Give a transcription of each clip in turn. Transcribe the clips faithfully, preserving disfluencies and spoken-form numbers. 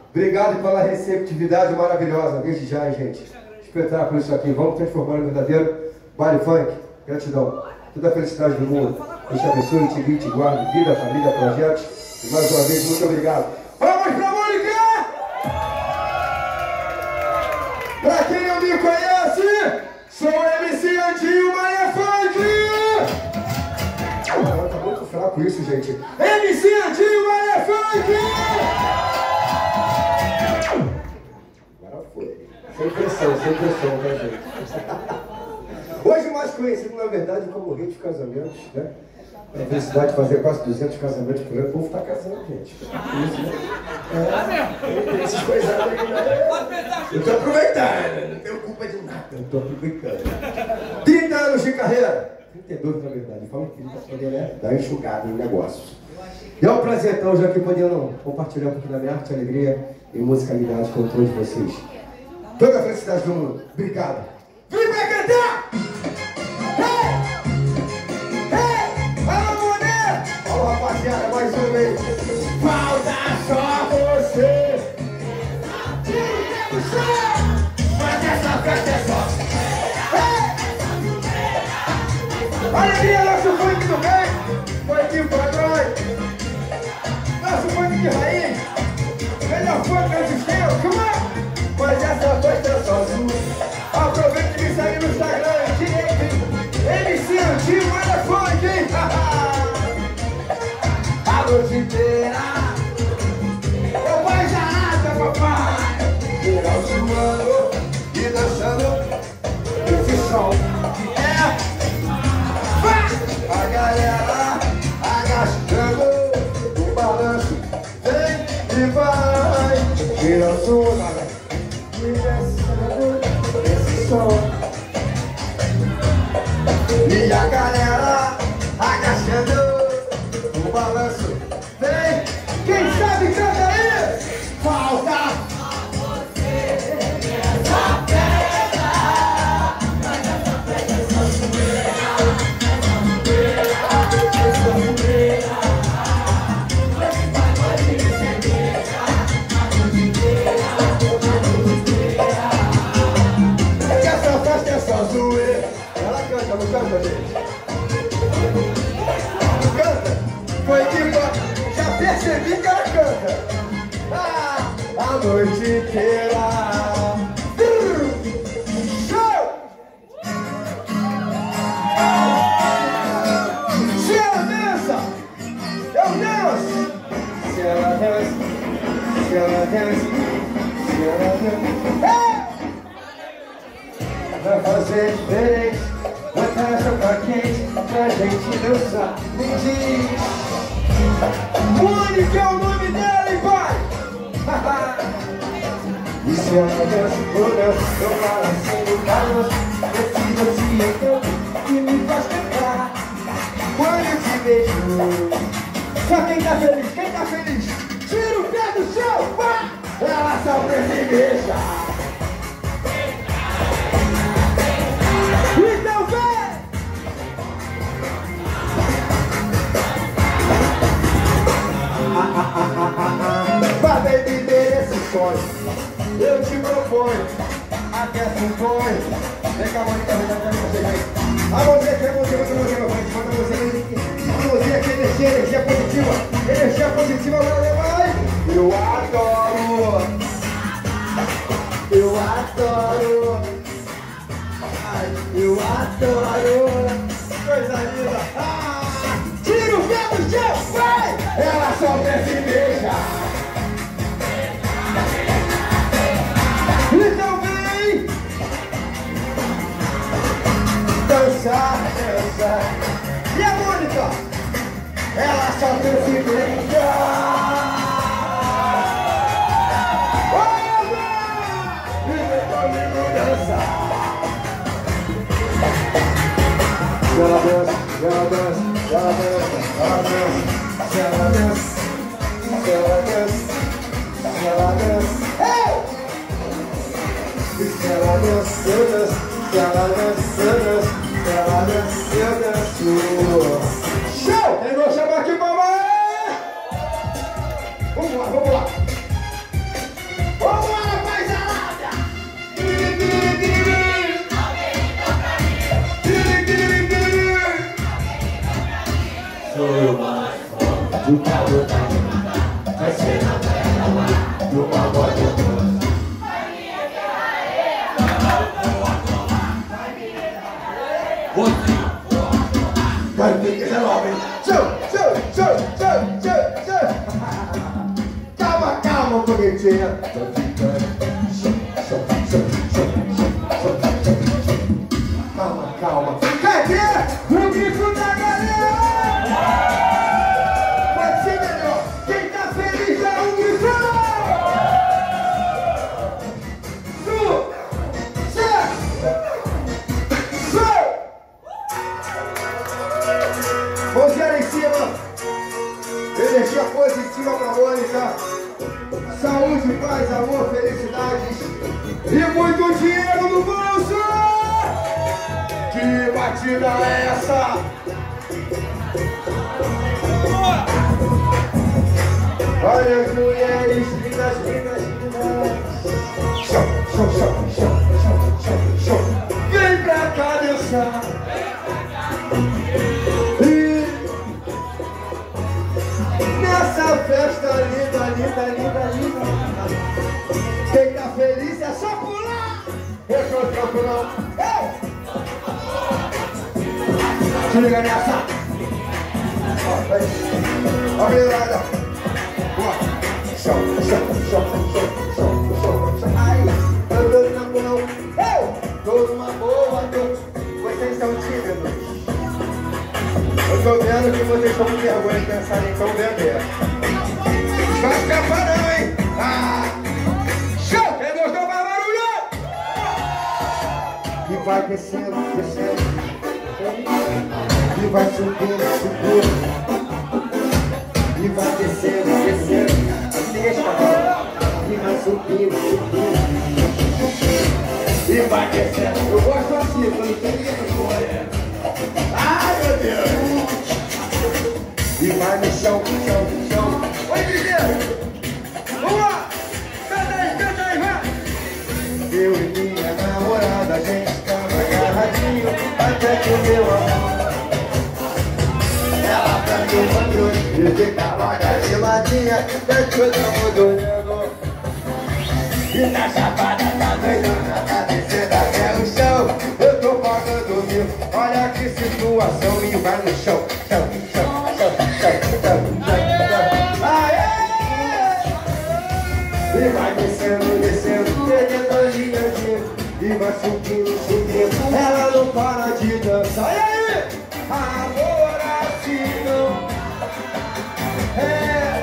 Obrigado pela receptividade maravilhosa. Desde já, gente. Espetáculo isso aqui. Vamos transformar em verdadeiro baile funk. Gratidão. Toda a felicidade do mundo. Deus te abençoe, te guie, te guarde. Vida, família, projetos. E mais uma vez, muito obrigado. Vamos pra Mônica! Pra quem não me conhece, sou o M C Andinho Malha Funk! Ah, tá muito fraco isso, gente. M C Andinho Malha Funk! Agora foi. Sem pressão, sem pressão, né, gente? Hoje mais conhecido, na verdade, como Rei dos Casamentos, né? É a felicidade de fazer quase duzentos casamentos por ano. O povo tá casando, gente. Isso, né? É, tem essas coisas aí, né? Eu tô aproveitando, não tenho culpa de nada, eu tô aproveitando. trinta anos de carreira. trinta e dois, na verdade. Fala que trinta pra poder, né? Dar enxugada em negócios. E é um prazer, então, já aqui podendo compartilhar um pouquinho da minha arte, alegria e musicalidade com todos vocês. Toda a felicidade do mundo. Obrigado. Vem pra cantar! Rapaziada, mais um mês. Falta só você. Mas essa festa é só. Alegria, nosso funk do bem. Funk pra nós. Nosso funk de raiz. Melhor funk do sistema. Mas essa festa é só sua. Aproveita e me segue no Instagram. M C Andinho Malha Funk, hein? A noite inteira eu vou jarada, papai. Geral suando e dançando esse som. É, a galera agachando o balanço. Vem e vai. Geral suando e dançando esse som. E a galera agachando o balanço. Vem, quem sabe canta aí. Falta você essa festa. Mas essa festa é só zoeira. É só zoeira. Vai, vai, vai, cerveja. A noite inteira. A noite inteira. É que essa festa é só zoeira. Ela canta, não canta, gente? Canta. Foi que já percebi que ela canta. Ah, a noite inteira. Show! Se ela dança, eu danço. Se ela dança, se ela dança, se ela dança. Vai fazer diferente. Vai festa pra quente, pra gente dançar. Me diz. Mônica é o nome dela, hein, pai? E se ela dança, eu danço, eu balanço no balanço. Esse doce então que me faz cantar. Quando eu te beijo. Só quem tá feliz, quem tá feliz? Tira o pé do chão, pá! Ela só precisa beijar. Então vem! Pra viver esse sonho, eu te proponho. Aquece um sonho. Vem cá, Mônica, vem cá, vem cá, vem cá. A você, que é você, você, você, você, manda você, você aqui, energia, energia positiva. Energia positiva, vai, vai. Eu adoro. Eu adoro. Ai, eu adoro. Coisa linda. Ah, tira o pé do chão, vai. Ela só quer se beijar. Então vem dançar, dançar. E a Mônica? Ela só quer se beijar. E vem comigo dançar. Se ela dança, se ela dança, se ela dança, se ela dança, se ela dança, se ela dança, se ela dança, eu danço, se ela dança, eu danço, se ela dança, eu danço. Show! Quem vou chamar aqui, mamãe? Vamos lá, vamos lá. Calma, foguetinha. Calma, calma. Cadê o grito da galera? Pode ser melhor. Quem tá feliz dá um grito. Mãozinha em cima, energia positiva pra Mônica, saúde, paz, amor, felicidades e muito dinheiro no bolso! Que batida é essa? Olha as mulheres lindas, lindas, lindas. Show, show, show, show, show, show, show. Vem pra cá dançar. Essa festa linda, linda, linda, linda. Quem tá feliz é só pular. Eu tô tranquilão. Se liga nessa. Ó, virada. Show, show, show, show, show, show, show. Ai, eu tô tranquilão. Eu tô numa boa, tô. Vocês são tímidos. Eu tô vendo que vocês estão com vergonha de pensar em tão beber. Vai ficar parão, hein? Ah! Show! Quem gostou, vai barulho! E vai descendo, descendo. E vai subindo, subindo. E vai descendo, descendo. Deixa. E vai subindo, subindo. E vai descendo. Eu gosto assim, quando tem vergonha. Ai, meu Deus! E vai no chão, chão, chão. Oi, Guilherme! Vamos lá! Canta aí, canta aí, vai! Eu e minha namorada, a gente tava agarradinho até que o meu amor. Ela pra mim mandou e ficava agachadinha, até que eu tava olhando. E na chapada tá doidona, tá descendo até o chão. Eu tô pagando mil, olha que situação. E vai no chão, chão, chão, chão, chão, chão, chão. Aê! E vai descendo, descendo, perdendo a linha de. E vai subindo, subindo, ela não para de dançar. E aí? Agora sim não. É.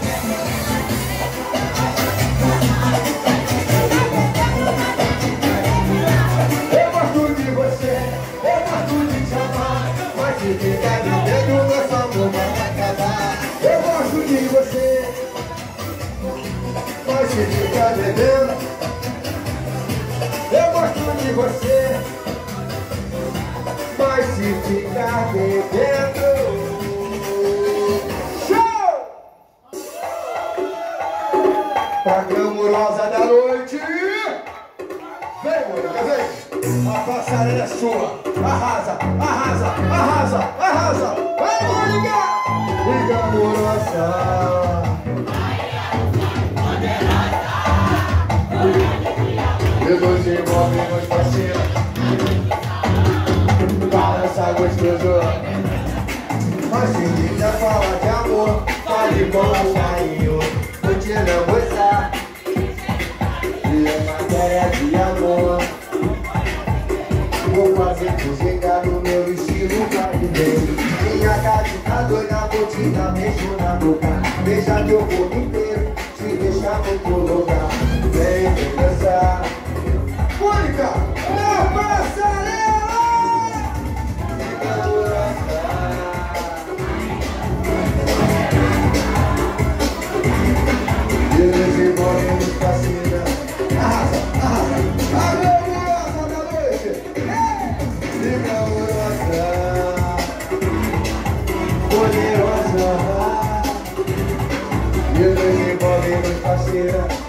Eu gosto de você, eu gosto de te amar, mas se ficar vivendo nosso amor vai acabar. Eu gosto de você, mas se ficar bebendo. Eu gosto de você, mas se ficar bebendo. Show! Pra glamurosa da noite. Vem, Mônica, vem! A passarela é sua! Arrasa, arrasa, arrasa, arrasa! Vai, Mônica! E glamurosa! E nos envolvemos pra cima. Balança gostoso. Mas se quiser falar de amor, fale com o carinho. Vou te lambuzar. E é matéria de amor. Vou fazer cozinhar no meu estilo brasileiro. Minha gata tá doida, vou te dar beijo na boca. Beija teu corpo inteiro, te deixar no lugar. Vem, vem dançar. Mônica, na passarela! E eles envolvem pra cima. Arrasa, arrasa, a glamurosa da noite. E glamurosa, poderosa. E eles envolvem pra cima.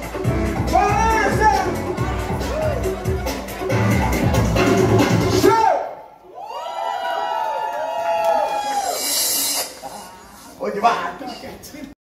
Onde vai?